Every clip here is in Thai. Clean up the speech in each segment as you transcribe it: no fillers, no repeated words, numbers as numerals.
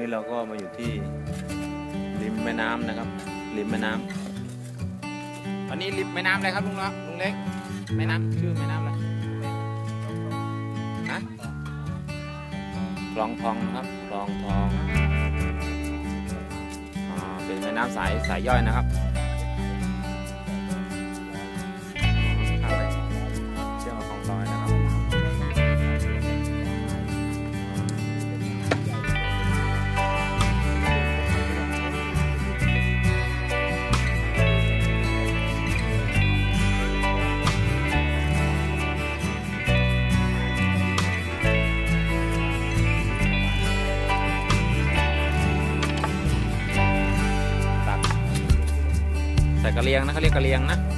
นี้เราก็มาอยู่ที่ริมแม่น้ำนะครับริมแม่น้ำอันนี้ริมแม่น้ำอะไรครับลุงเล็กแม่น้ำชื่อแม่น้ำอะไรฮะคลองทองนะครับคลองทองเป็นแม่น้ำสายย่อยนะครับข้ามไปเชื่อมกับคลองลอยนะครับใส่กระเลียงนะเขาเรียกกระเลียงนะ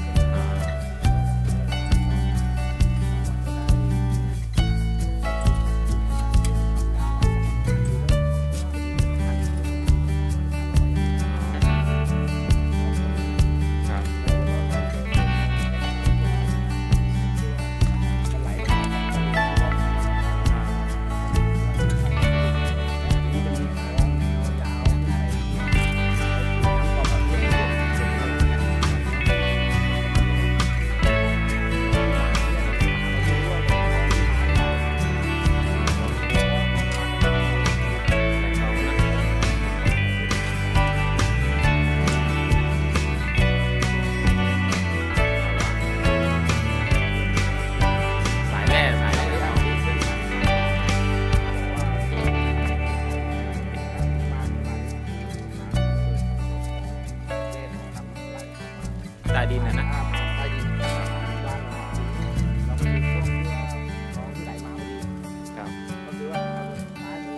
ใต้ดินนะใต้ดินบ้านเราก็มีช่วงของที่ไหลมาพอดีครับก็คือว่าท้ายมือ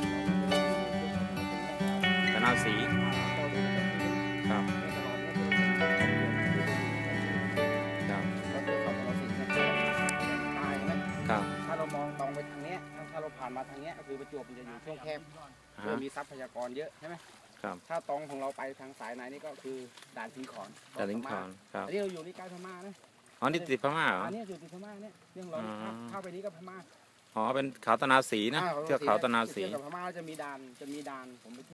ตะนาวสีครับครับก็คือเขาตะนาวสีเนี่ยใต้ใช่ไหมครับถ้าเรามองตรงไปทางเนี้ยถ้าเราผ่านมาทางเนี้ยก็คือประจวบมันจะอยู่ช่วงแคบเรามีทรัพยากรเยอะใช่ไหมถ้าตรงของเราไปทางสายไหนนี่ก็คือด่านสิงขอนด่านสิงขอนครับอันนี้เราอยู่นี่ใกล้พม่านะอ๋อนี่ติดพม่าเหรออันนี้อยู่ติดพม่าเนี่ยเรื่องเราเข้าไปนี้ก็พม่าอ๋อเป็นเขาตะนาวสีนะเทือกเขาตะนาวสีกับพม่าจะมีด่านผม